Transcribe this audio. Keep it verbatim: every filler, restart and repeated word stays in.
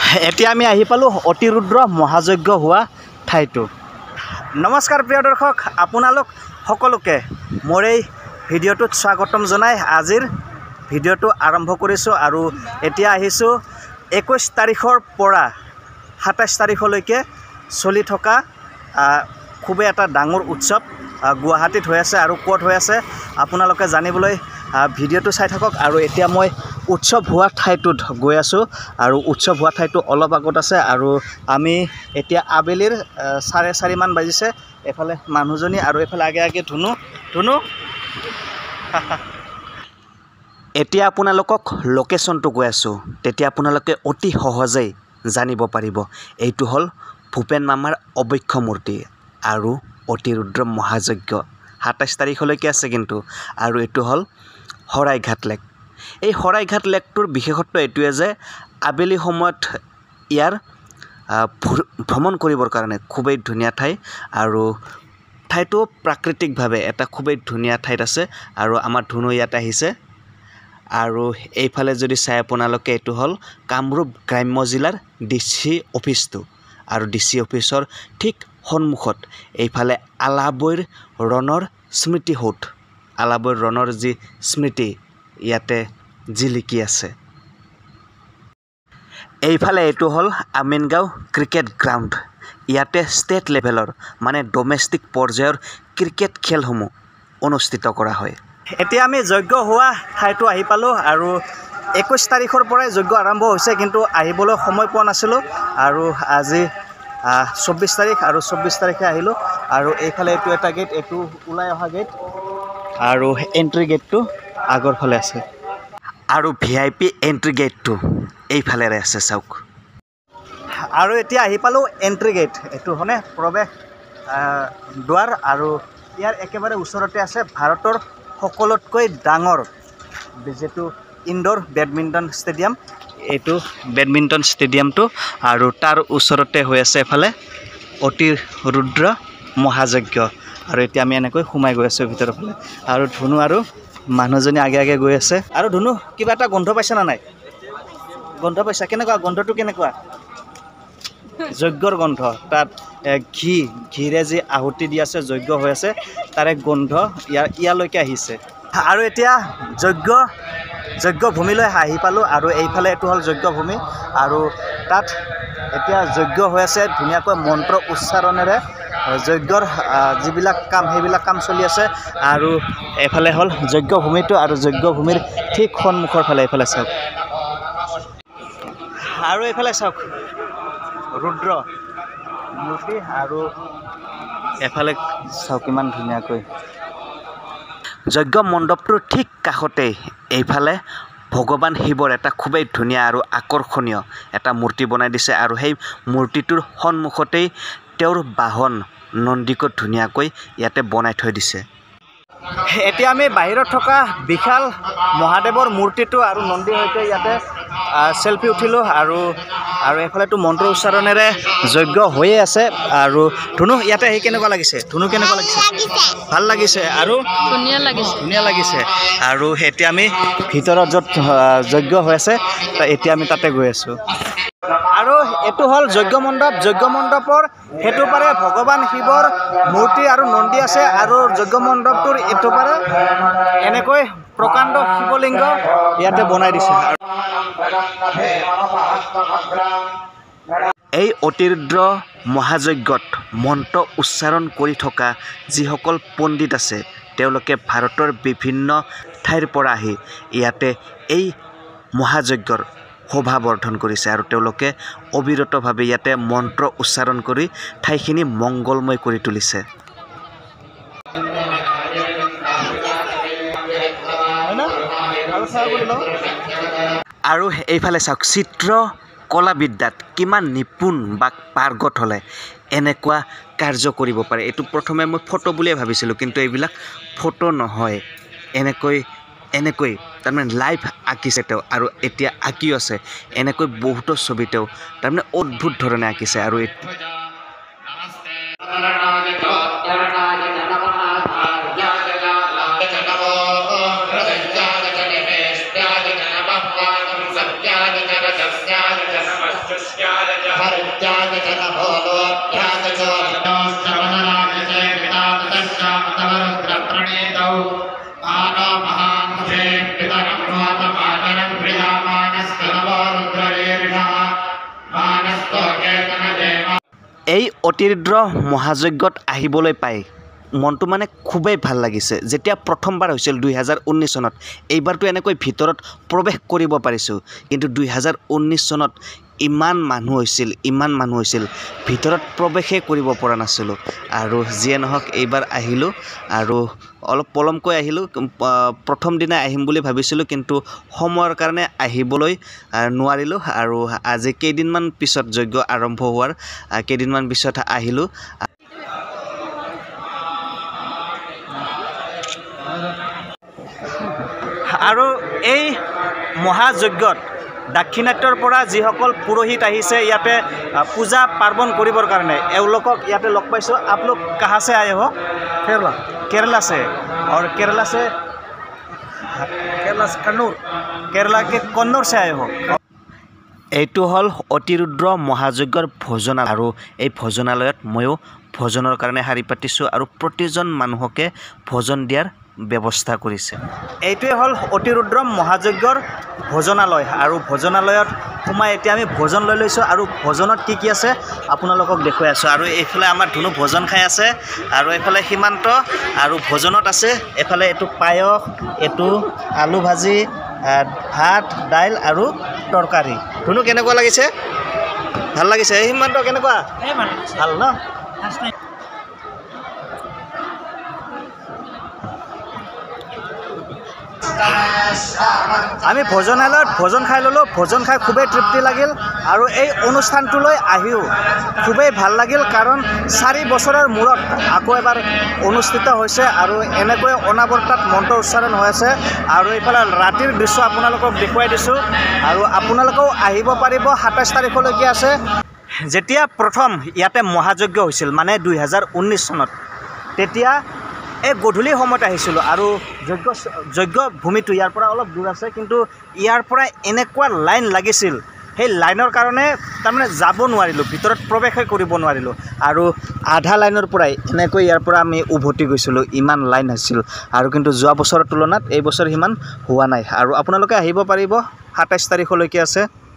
এতিয়া আমি আহি পালোঁ অতিৰুদ্ৰ মহাযজ্ঞ হোৱা ঠাইটো। নমস্কাৰ প্ৰিয় দৰ্শক, আপোনালোক সকলোকে মোৰ এই ভিডিঅ'টোত স্বাগতম জনাই আজিৰ ভিডিঅ'টো আৰম্ভ কৰিছোঁ। আৰু এতিয়া আহিছোঁ একৈছ তাৰিখৰ পৰা সাতাইছ তাৰিখলৈকে চলি থকা খুবেই এটা ডাঙৰ উৎসৱ গুৱাহাটীত হৈ আছে। আৰু ক'ত হৈ আছে আপোনালোকে জানিবলৈ ভিডিঅ'টো চাই থাকক। আৰু এতিয়া মই উৎসৱ হোৱা ঠাইটোত গৈ আছোঁ, আৰু উৎসৱ হোৱা ঠাইটো অলপ আগত আছে। আৰু আমি এতিয়া আবেলিৰ চাৰে চাৰিমান বাজিছে। এফালে মানুহজনী আৰু এফালে আগে আগে ধুনু ধুনু এতিয়া আপোনালোকক লোকেশ্যনটো কৈ আছোঁ, তেতিয়া আপোনালোকে অতি সহজেই জানিব পাৰিব এইটো হ'ল ভূপেন মামাৰ অবক্ষ মূৰ্তি আৰু অতিৰুদ্ৰ মহাযজ্ঞ সাতাইছ তাৰিখলৈকে আছে কিন্তু। আৰু এইটো হ'ল শৰাইঘাট লেক। এই শৰাইঘাট লেকটোৰ বিশেষত্ব এইটোৱে যে আবেলি সময়ত ইয়াৰ ভ্ৰমণ কৰিবৰ কাৰণে খুবেই ধুনীয়া ঠাই, আৰু ঠাইটো প্ৰাকৃতিকভাৱে এটা খুবেই ধুনীয়া ঠাইত আছে। আৰু আমাৰ ধুনু ইয়াত আহিছে। আৰু এইফালে যদি চাই আপোনালোকে এইটো হ'ল কামৰূপ গ্ৰাম্য জিলাৰ ডি চি অফিচটো, আৰু ডি চি অফিচৰ ঠিক সন্মুখত এইফালে আলাবৈৰ ৰণৰ স্মৃতিসৌধ, আলাবৈৰ ৰণৰ যি স্মৃতি ইয়াতে জিলিকি আছে। এইফালে এইটো হ'ল আমিনগাঁও ক্ৰিকেট গ্ৰাউণ্ড। ইয়াতে ষ্টেট লেভেলৰ মানে ডমেষ্টিক পৰ্যায়ৰ ক্ৰিকেট খেলসমূহ অনুষ্ঠিত কৰা হয়। এতিয়া আমি যজ্ঞ হোৱা ঠাইটো আহি পালোঁ, আৰু একৈছ তাৰিখৰ পৰাই যজ্ঞ আৰম্ভ হৈছে, কিন্তু আহিবলৈ সময় পোৱা নাছিলোঁ। আৰু আজি চৌব্বিছ তাৰিখ, আৰু চৌব্বিছ তাৰিখে আহিলোঁ। আৰু এইফালে এইটো এটা গেট, এইটো ওলাই অহা গেট, আৰু এণ্ট্ৰি গেটটো আগৰ ফালে আছে। আৰু ভি আই পি এণ্ট্ৰি গেটটো এইফালেৰে আছে চাওক। আৰু এতিয়া আহি পালোঁ এণ্ট্ৰি গেট, এইটো মানে প্ৰৱেশ দুৱাৰ। আৰু ইয়াৰ একেবাৰে ওচৰতে আছে ভাৰতৰ সকলোতকৈ ডাঙৰ যিটো ইনডোৰ বেডমিণ্টন ষ্টেডিয়াম, এইটো বেডমিণ্টন ষ্টেডিয়ামটো। আৰু তাৰ ওচৰতে হৈ আছে এফালে অতিৰুদ্ৰ মহাযজ্ঞ। আৰু এতিয়া আমি এনেকৈ সোমাই গৈ আছোঁ ভিতৰৰ ফালে, আৰু ধুনু আৰু মানুহজনী আগে আগে গৈ আছে। আৰু ধুনু, কিবা এটা গোন্ধ পাইছা না নাই? গোন্ধ পাইছা? কেনেকুৱা গোন্ধটো? কেনেকুৱা? যজ্ঞৰ গোন্ধ। তাত ঘি ঘিৰে যি আহুতি দি আছে, যজ্ঞ হৈ আছে, তাৰে গোন্ধ ইয়াৰ ইয়ালৈকে আহিছে। আৰু এতিয়া যজ্ঞ যজ্ঞভূমিলৈ আহি পালোঁ। আৰু এইফালে এইটো হ'ল যজ্ঞভূমি, আৰু তাত এতিয়া যজ্ঞ হৈ আছে। ধুনীয়াকৈ মন্ত্ৰ উচ্চাৰণেৰে যজ্ঞৰ যিবিলাক কাম সেইবিলাক কাম চলি আছে। আৰু এইফালে হ'ল যজ্ঞভূমিটো, আৰু যজ্ঞভূমিৰ ঠিক সন্মুখৰ ফালে এইফালে চাওক। আৰু এইফালে চাওক ৰুদ্ৰ মূৰ্তি, আৰু এফালে চাওক কিমান ধুনীয়াকৈ যজ্ঞ মণ্ডপটোৰ ঠিক কাষতেই এইফালে ভগৱান শিৱৰ এটা খুবেই ধুনীয়া আৰু আকৰ্ষণীয় এটা মূৰ্তি বনাই দিছে। আৰু সেই মূৰ্তিটোৰ সন্মুখতেই তেওঁৰ বাহন নন্দীকো ধুনীয়াকৈ ইয়াতে বনাই থৈ দিছে। এতিয়া আমি বাহিৰত থকা বিশাল মহাদেৱৰ মূৰ্তিটো আৰু নন্দীৰ সৈতে ইয়াতে চেলফি উঠিলোঁ। আৰু আৰু এইফালেতো মন্ত্ৰ উচ্চাৰণেৰে যজ্ঞ হৈয়ে আছে। আৰু ধুনু, ইয়াতে আহি কেনেকুৱা লাগিছে? ধুনু, কেনেকুৱা লাগিছে? ভাল লাগিছে। আৰু ধুনীয়া লাগিছে, ধুনীয়া লাগিছে। আৰু এতিয়া আমি ভিতৰত য'ত যজ্ঞ হৈ আছে, এতিয়া আমি তাতে গৈ আছোঁ। আৰু এইটো হ'ল যজ্ঞ মণ্ডপ। যজ্ঞ মণ্ডপৰ সেইটো পাৰে ভগৱান শিৱৰ মূৰ্তি আৰু নন্দী আছে, আৰু যজ্ঞ মণ্ডপটোৰ এইটো পাৰে এনেকৈ প্ৰকাণ্ড শিৱলিংগ ইয়াতে বনাই দিছে। এই অতিৰুদ্ৰ মহাযজ্ঞত মন্ত্ৰ উচ্চাৰণ কৰি থকা যিসকল পণ্ডিত আছে, তেওঁলোকে ভাৰতৰ বিভিন্ন ঠাইৰ পৰা আহি ইয়াতে এই মহাযজ্ঞৰ শোভা বৰ্ধন কৰিছে। আৰু তেওঁলোকে অবিৰতভাৱে ইয়াতে মন্ত্ৰ উচ্চাৰণ কৰি ঠাইখিনি মংগলময় কৰি তুলিছে। আৰু এইফালে চাওক, চিত্ৰ কলাবিদ্যাত কিমান নিপুণ বা পাৰ্গত হ'লে এনেকুৱা কাৰ্য কৰিব পাৰে। এইটো প্ৰথমে মই ফটো বুলিয়ে ভাবিছিলোঁ, কিন্তু এইবিলাক ফটো নহয়, এনেকৈ এনেকৈ তাৰমানে লাইভ আঁকিছে তেওঁ। আৰু এতিয়া আঁকিও আছে এনেকৈ বহুতো ছবি তেওঁ তাৰমানে অদ্ভুত ধৰণে আঁকিছে। আৰু এই অতিৰুদ্ৰ মহাযজ্ঞত আহিবলৈ পাই মনটো মানে খুবেই ভাল লাগিছে যেতিয়া প্ৰথমবাৰ হৈছিল দুই হাজাৰ ঊনৈছ চনত এইবাৰটো এনেকৈ ভিতৰত প্ৰৱেশ কৰিব পাৰিছোঁ কিন্তু দুই হাজাৰ ঊনৈছ চনত ইমান মানুহ হৈছিল ইমান মানুহ হৈছিল ভিতৰত প্ৰৱেশে কৰিব পৰা নাছিলোঁ আৰু যিয়ে নহওক এইবাৰ আহিলোঁ আৰু অলপ পলমকৈ আহিলোঁ প্ৰথম দিনা আহিম বুলি ভাবিছিলোঁ কিন্তু সময়ৰ কাৰণে আহিবলৈ নোৱাৰিলোঁ আৰু আজি কেইদিনমান পিছত যজ্ঞ আৰম্ভ হোৱাৰ কেইদিনমান পিছত আহিলোঁ আৰু এই মহাযজ্ঞত দাক্ষিণাত্যৰ পৰা যিসকল পুৰোহিত আহিছে ইয়াতে পূজা পাৰ্বণ কৰিবৰ কাৰণে এওঁলোকক ইয়াতে লগ পাইছোঁ आप लोग कहाँ से आए हो केरला केरला से और केरला से केरला से कन्नौर केरला के कन्नौर से आए हो এইটো হ'ল অতিৰুদ্ৰ মহাযজ্ঞৰ ভোজনালয় আৰু এই ভোজনালয়ত ময়ো ভোজনৰ কাৰণে শাৰী পাতিছোঁ আৰু প্ৰতিজন মানুহকে ভোজন দিয়াৰ ব্যৱস্থা কৰিছে এইটোৱে হ'ল অতিৰুদ্ৰ মহাযজ্ঞৰ ভোজনালয় আৰু ভোজনালয়ত সোমাই এতিয়া আমি ভোজন লৈ লৈছোঁ আৰু ভোজনত কি কি আছে আপোনালোকক দেখুৱাই আছোঁ আৰু এইফালে আমাৰ ধুনু ভোজন খাই আছে আৰু এইফালে সীমান্ত আৰু ভোজনত আছে এইফালে এইটো পায়স এইটো আলু ভাজি ভাত দাইল আৰু তৰকাৰী ধুনু কেনেকুৱা লাগিছে ভাল লাগিছে এই সীমান্ত কেনেকুৱা ভাল ন আমি ভোজনালয়ত ভোজন খাই ল'লোঁ ভোজন খাই খুবেই তৃপ্তি লাগিল আৰু এই অনুষ্ঠানটোলৈ আহিও খুবেই ভাল লাগিল কাৰণ চাৰি বছৰৰ মূৰত আকৌ এবাৰ অনুষ্ঠিত হৈছে আৰু এনেকৈ অনাবৰ্তাত মন্ত্ৰ উচ্চাৰণ হৈ আছে আৰু এইফালে ৰাতিৰ দৃশ্য আপোনালোকক দেখুৱাই দিছোঁ আৰু আপোনালোকেও আহিব পাৰিব সাতাইছ তাৰিখলৈকে আছে যেতিয়া প্ৰথম ইয়াতে মহাযজ্ঞ হৈছিল মানে দুই হাজাৰ ঊনৈছ চনত তেতিয়া এই গধূলি সময়ত আহিছিলোঁ আৰু যজ্ঞ যজ্ঞ ভূমিটো ইয়াৰ পৰা অলপ দূৰ আছে কিন্তু ইয়াৰ পৰা এনেকুৱা লাইন লাগিছিল সেই লাইনৰ কাৰণে তাৰমানে যাব নোৱাৰিলোঁ ভিতৰত প্ৰৱেশে কৰিব নোৱাৰিলোঁ আৰু আধা লাইনৰ পৰাই এনেকৈ ইয়াৰ পৰা আমি উভতি গৈছিলোঁ ইমান লাইন আছিল আৰু কিন্তু যোৱা বছৰৰ তুলনাত এই বছৰ সিমান হোৱা নাই আৰু আপোনালোকে আহিব পাৰিব সাতাইছ তাৰিখলৈকে আছে